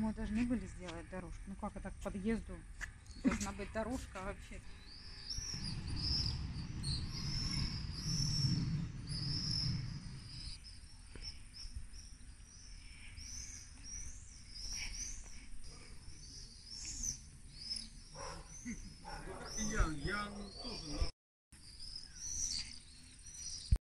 по-моему, должны были сделать дорожку. Ну как это к подъезду должна быть дорожка вообще?